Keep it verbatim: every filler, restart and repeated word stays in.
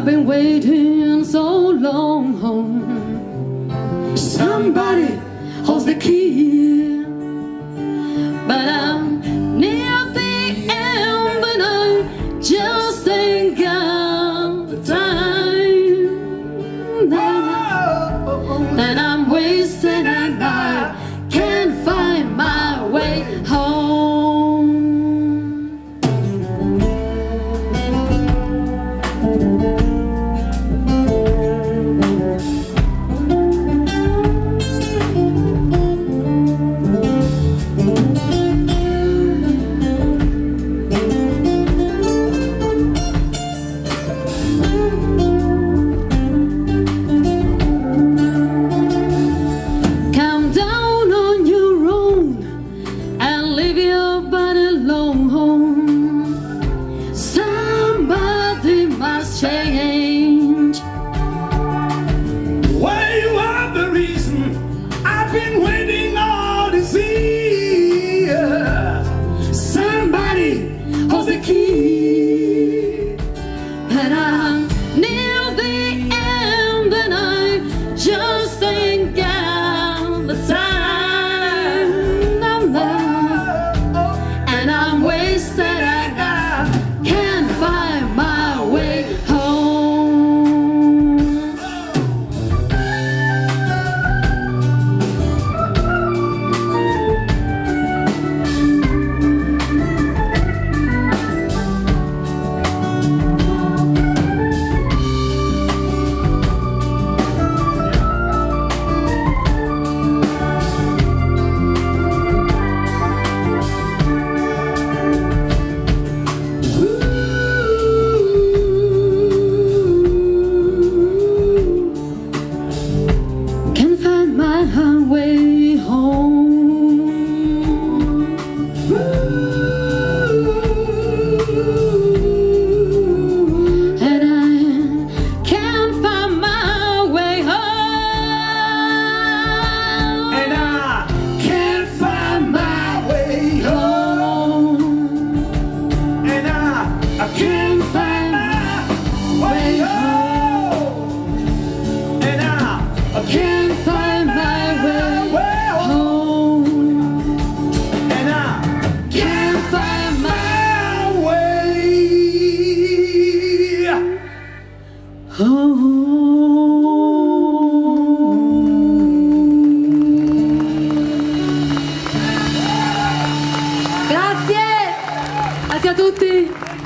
been waiting so long. Somebody holds the key, but I'm near the end, but I just ain't got the time that, that I'm wasting, and I can't find my way home. Change. Well, you are the reason I've been waiting all this year. Somebody holds the key, and I'm near the end, and I just ain't got the time. I'm there, and I'm wasted, and I can't find my way home. Way home, and I can't find my way home, And I can't find my way home. And I, I can't find my way home. And I, I can't find my oh. Grazie, grazie a tutti.